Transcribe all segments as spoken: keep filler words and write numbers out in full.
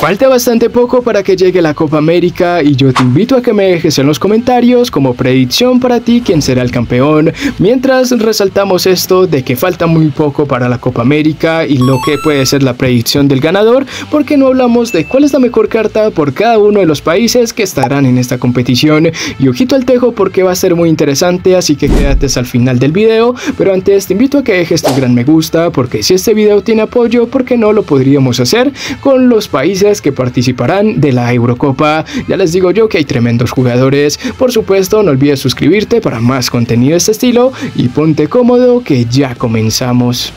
Falta bastante poco para que llegue la Copa América y yo te invito a que me dejes en los comentarios como predicción para ti quién será el campeón, mientras resaltamos esto de que falta muy poco para la Copa América y lo que puede ser la predicción del ganador, porque no hablamos de cuál es la mejor carta por cada uno de los países que estarán en esta competición. Y ojito al tejo porque va a ser muy interesante, así que quédate hasta el final del video, pero antes te invito a que dejes tu gran me gusta, porque si este video tiene apoyo, ¿por qué no lo podríamos hacer con los países que participarán de la Eurocopa? Ya les digo yo que hay tremendos jugadores. Por supuesto, no olvides suscribirte para más contenido de este estilo y ponte cómodo que ya comenzamos.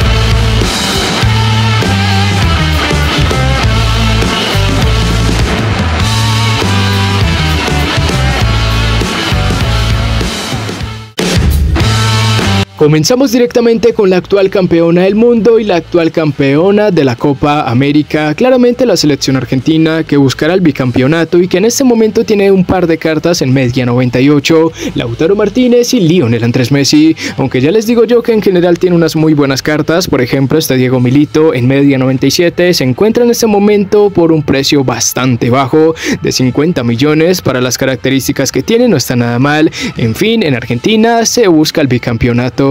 Comenzamos directamente con la actual campeona del mundo y la actual campeona de la Copa América, claramente la selección argentina, que buscará el bicampeonato y que en este momento tiene un par de cartas en media noventa y ocho, Lautaro Martínez y Lionel Andrés Messi, aunque ya les digo yo que en general tiene unas muy buenas cartas. Por ejemplo, este Diego Milito en media noventa y siete se encuentra en este momento por un precio bastante bajo de cincuenta millones. Para las características que tiene no está nada mal. En fin, en Argentina se busca el bicampeonato.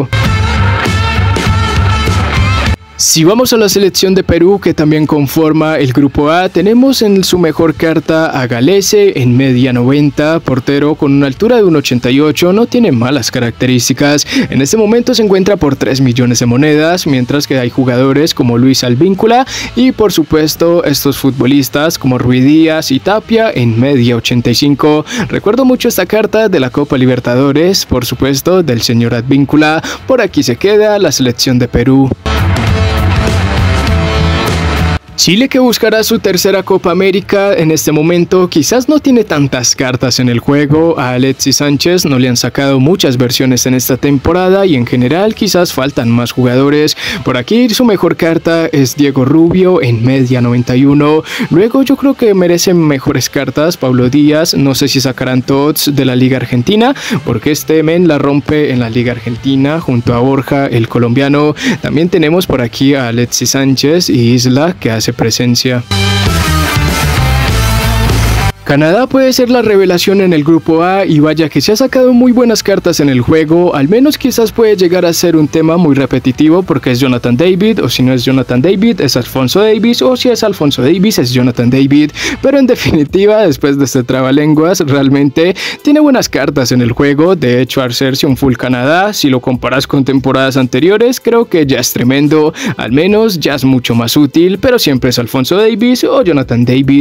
Si vamos a la selección de Perú, que también conforma el grupo A, tenemos en su mejor carta a Galese en media noventa, portero con una altura de uno ochenta y ocho, no tiene malas características. En este momento se encuentra por tres millones de monedas, mientras que hay jugadores como Luis Advíncula y por supuesto estos futbolistas como Ruiz Díaz y Tapia en media ochenta y cinco. Recuerdo mucho esta carta de la Copa Libertadores, por supuesto del señor Advíncula. Por aquí se queda la selección de Perú. Chile, que buscará su tercera Copa América en este momento, quizás no tiene tantas cartas en el juego. A Alexis Sánchez no le han sacado muchas versiones en esta temporada y en general quizás faltan más jugadores. Por aquí su mejor carta es Diego Rubio en media noventa y uno. Luego yo creo que merecen mejores cartas Pablo Díaz. No sé si sacarán todos de la Liga Argentina, porque este men la rompe en la Liga Argentina junto a Borja, el colombiano. También tenemos por aquí a Alexis Sánchez y Isla, que hace presencia. Canadá puede ser la revelación en el grupo A y vaya que se ha sacado muy buenas cartas en el juego. Al menos quizás puede llegar a ser un tema muy repetitivo porque es Jonathan David, o si no es Jonathan David es Alfonso Davies, o si es Alfonso Davies es Jonathan David. Pero en definitiva, después de este trabalenguas, realmente tiene buenas cartas en el juego. De hecho, al hacerse un full Canadá, si lo comparas con temporadas anteriores, creo que ya es tremendo. Al menos ya es mucho más útil, pero siempre es Alfonso Davies o Jonathan David.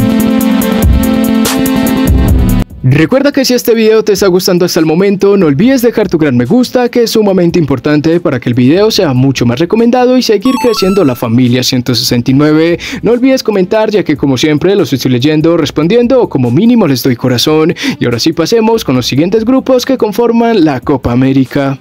Recuerda que si este video te está gustando hasta el momento, no olvides dejar tu gran me gusta, que es sumamente importante para que el video sea mucho más recomendado y seguir creciendo la familia ciento sesenta y nueve. No olvides comentar, ya que como siempre los estoy leyendo, respondiendo o como mínimo les doy corazón. Y ahora sí pasemos con los siguientes grupos que conforman la Copa América.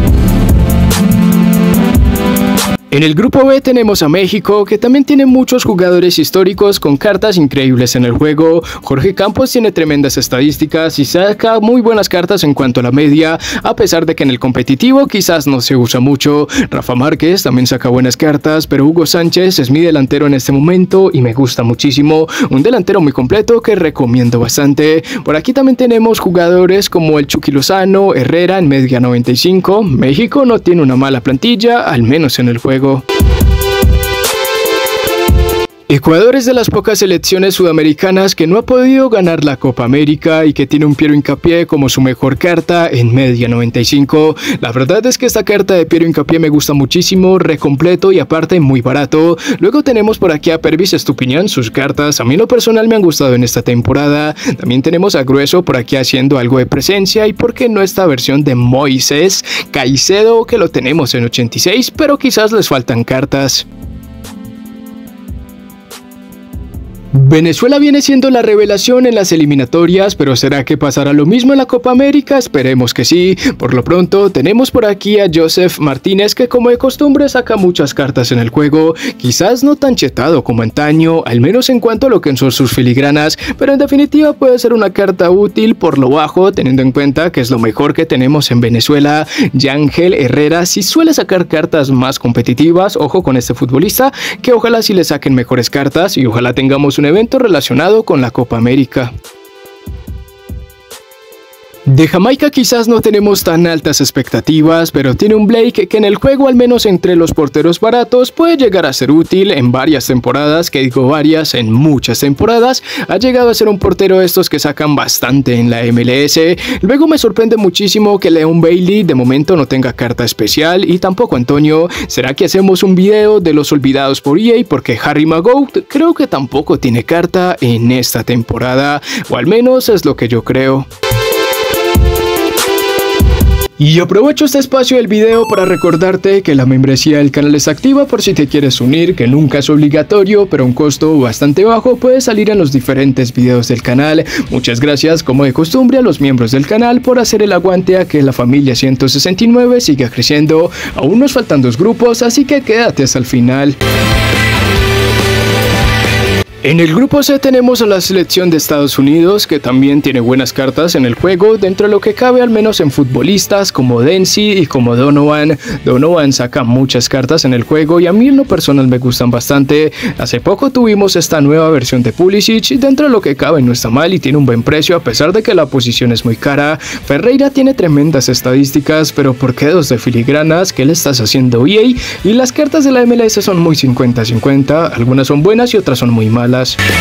En el grupo B tenemos a México, que también tiene muchos jugadores históricos con cartas increíbles en el juego. Jorge Campos tiene tremendas estadísticas y saca muy buenas cartas en cuanto a la media, a pesar de que en el competitivo quizás no se usa mucho. Rafa Márquez también saca buenas cartas, pero Hugo Sánchez es mi delantero en este momento y me gusta muchísimo. Un delantero muy completo que recomiendo bastante. Por aquí también tenemos jugadores como el Chucky Lozano, Herrera en media noventa y cinco. México no tiene una mala plantilla, al menos en el juego. Ecuador es de las pocas selecciones sudamericanas que no ha podido ganar la Copa América y que tiene un Piero Hincapié como su mejor carta en media noventa y cinco. La verdad es que esta carta de Piero Hincapié me gusta muchísimo, re completo y aparte muy barato. Luego tenemos por aquí a Pervis Estupiñán, sus cartas a mí en lo personal me han gustado en esta temporada. También tenemos a Grueso por aquí haciendo algo de presencia y por qué no esta versión de Moisés Caicedo, que lo tenemos en ochenta y seis, pero quizás les faltan cartas. Venezuela viene siendo la revelación en las eliminatorias, pero ¿será que pasará lo mismo en la Copa América? Esperemos que sí. Por lo pronto tenemos por aquí a Joseph Martínez, que como de costumbre saca muchas cartas en el juego, quizás no tan chetado como antaño, al menos en cuanto a lo que son sus filigranas, pero en definitiva puede ser una carta útil por lo bajo, teniendo en cuenta que es lo mejor que tenemos en Venezuela. Yangel Herrera sí suele sacar cartas más competitivas, ojo con este futbolista, que ojalá sí le saquen mejores cartas y ojalá tengamos un evento relacionado con la Copa América. De Jamaica quizás no tenemos tan altas expectativas, pero tiene un Blake que en el juego, al menos entre los porteros baratos, puede llegar a ser útil en varias temporadas, que digo varias, en muchas temporadas. Ha llegado a ser un portero de estos que sacan bastante en la M L S. Luego me sorprende muchísimo que Leon Bailey de momento no tenga carta especial y tampoco Antonio. ¿Será que hacemos un video de los olvidados por E A? Porque Harry Magoud creo que tampoco tiene carta en esta temporada, o al menos es lo que yo creo. Y aprovecho este espacio del video para recordarte que la membresía del canal es activa por si te quieres unir, que nunca es obligatorio, pero a un costo bastante bajo puedes salir en los diferentes videos del canal. Muchas gracias, como de costumbre, a los miembros del canal por hacer el aguante a que la familia ciento sesenta y nueve siga creciendo. Aún nos faltan dos grupos, así que quédate hasta el final. En el grupo C tenemos a la selección de Estados Unidos, que también tiene buenas cartas en el juego, dentro de lo que cabe, al menos en futbolistas como Denzi y como Donovan. Donovan saca muchas cartas en el juego y a mí en lo personal me gustan bastante. Hace poco tuvimos esta nueva versión de Pulisic y dentro de lo que cabe no está mal y tiene un buen precio a pesar de que la posición es muy cara. Ferreira tiene tremendas estadísticas, pero ¿por qué dos de filigranas? ¿Qué le estás haciendo, E A? Y las cartas de la M L S son muy cincuenta cincuenta, algunas son buenas y otras son muy malas.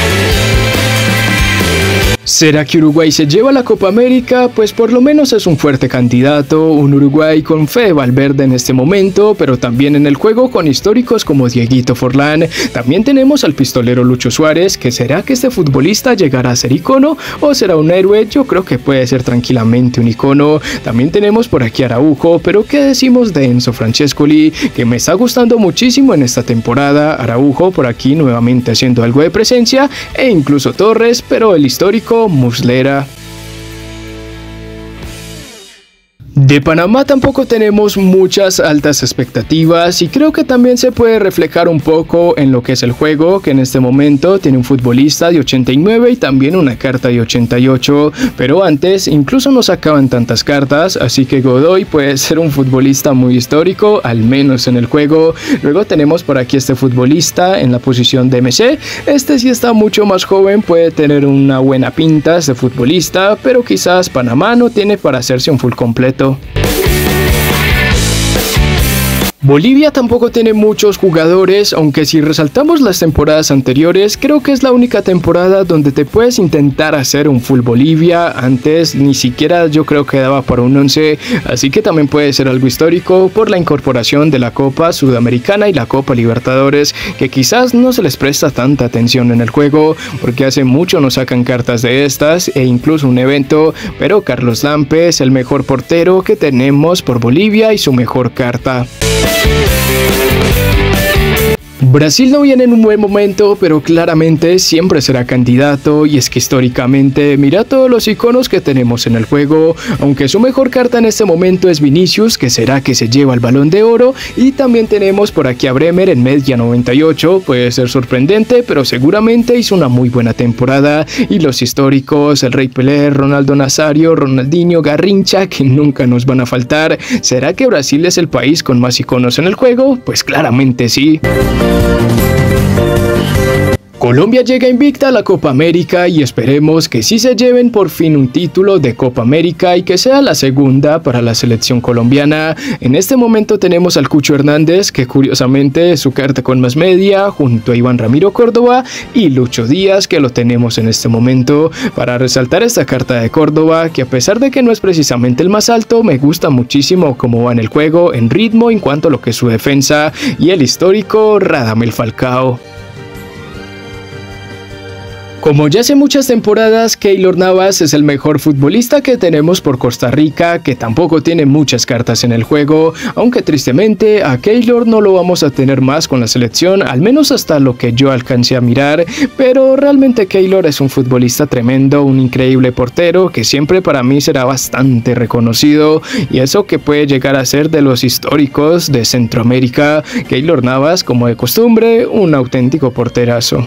¿Será que Uruguay se lleva la Copa América? Pues por lo menos es un fuerte candidato, un Uruguay con Fede Valverde en este momento, pero también en el juego con históricos como Dieguito Forlán. También tenemos al pistolero Lucho Suárez, que ¿será que este futbolista llegará a ser icono o será un héroe? Yo creo que puede ser tranquilamente un icono. También tenemos por aquí a Araujo, pero ¿qué decimos de Enzo Francescoli? Que me está gustando muchísimo en esta temporada. Araujo por aquí nuevamente haciendo algo de presencia, e incluso Torres, pero el histórico Muslera. De Panamá tampoco tenemos muchas altas expectativas y creo que también se puede reflejar un poco en lo que es el juego, que en este momento tiene un futbolista de ochenta y nueve y también una carta de ochenta y ocho, pero antes incluso no sacaban tantas cartas, así que Godoy puede ser un futbolista muy histórico, al menos en el juego. Luego tenemos por aquí este futbolista en la posición de M C, este sí está mucho más joven, puede tener una buena pinta este futbolista, pero quizás Panamá no tiene para hacerse un full completo. Bolivia tampoco tiene muchos jugadores, aunque si resaltamos las temporadas anteriores, creo que es la única temporada donde te puedes intentar hacer un full Bolivia. Antes ni siquiera yo creo que daba para un once, así que también puede ser algo histórico por la incorporación de la Copa Sudamericana y la Copa Libertadores, que quizás no se les presta tanta atención en el juego, porque hace mucho no sacan cartas de estas e incluso un evento, pero Carlos Lampe es el mejor portero que tenemos por Bolivia y su mejor carta. Brasil no viene en un buen momento, pero claramente siempre será candidato, y es que históricamente mira todos los iconos que tenemos en el juego, aunque su mejor carta en este momento es Vinicius, que será que se lleva el Balón de Oro, y también tenemos por aquí a Bremer en media noventa y ocho, puede ser sorprendente, pero seguramente hizo una muy buena temporada, y los históricos, el Rey Pelé, Ronaldo Nazario, Ronaldinho, Garrincha, que nunca nos van a faltar. ¿Será que Brasil es el país con más iconos en el juego? Pues claramente sí. Colombia llega invicta a la Copa América y esperemos que sí se lleven por fin un título de Copa América y que sea la segunda para la selección colombiana. En este momento tenemos al Cucho Hernández, que curiosamente es su carta con más media, junto a Iván Ramiro Córdoba y Lucho Díaz, que lo tenemos en este momento. Para resaltar esta carta de Córdoba, que a pesar de que no es precisamente el más alto, me gusta muchísimo cómo va en el juego, en ritmo, en cuanto a lo que es su defensa, y el histórico Radamel Falcao. Como ya hace muchas temporadas, Keylor Navas es el mejor futbolista que tenemos por Costa Rica, que tampoco tiene muchas cartas en el juego, aunque tristemente a Keylor no lo vamos a tener más con la selección, al menos hasta lo que yo alcancé a mirar, pero realmente Keylor es un futbolista tremendo, un increíble portero que siempre para mí será bastante reconocido, y eso que puede llegar a ser de los históricos de Centroamérica. Keylor Navas, como de costumbre, un auténtico porterazo.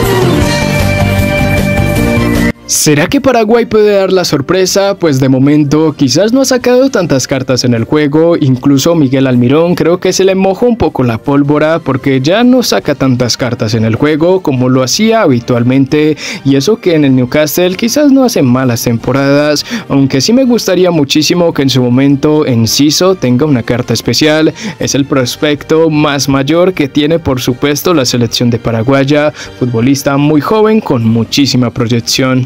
¿Será que Paraguay puede dar la sorpresa? Pues de momento quizás no ha sacado tantas cartas en el juego, incluso Miguel Almirón creo que se le mojó un poco la pólvora porque ya no saca tantas cartas en el juego como lo hacía habitualmente, y eso que en el Newcastle quizás no hace malas temporadas, aunque sí me gustaría muchísimo que en su momento Enciso tenga una carta especial. Es el prospecto más mayor que tiene por supuesto la selección de Paraguaya, futbolista muy joven con muchísima proyección.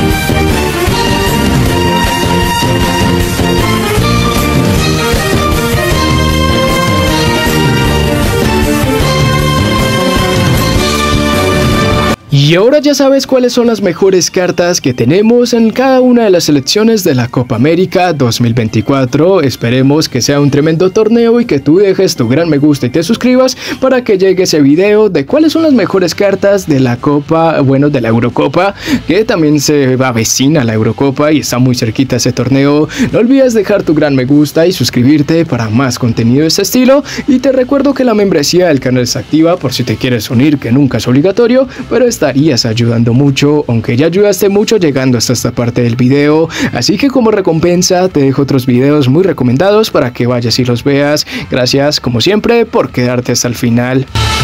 Y ahora ya sabes cuáles son las mejores cartas que tenemos en cada una de las selecciones de la Copa América dos mil veinticuatro. Esperemos que sea un tremendo torneo y que tú dejes tu gran me gusta y te suscribas para que llegue ese video de cuáles son las mejores cartas de la Copa, bueno, de la Eurocopa, que también se avecina la Eurocopa y está muy cerquita ese torneo. No olvides dejar tu gran me gusta y suscribirte para más contenido de este estilo, y te recuerdo que la membresía del canal está activa por si te quieres unir, que nunca es obligatorio, pero está estarías ayudando mucho, aunque ya ayudaste mucho llegando hasta esta parte del video. Así que como recompensa te dejo otros videos muy recomendados para que vayas y los veas. Gracias como siempre por quedarte hasta el final.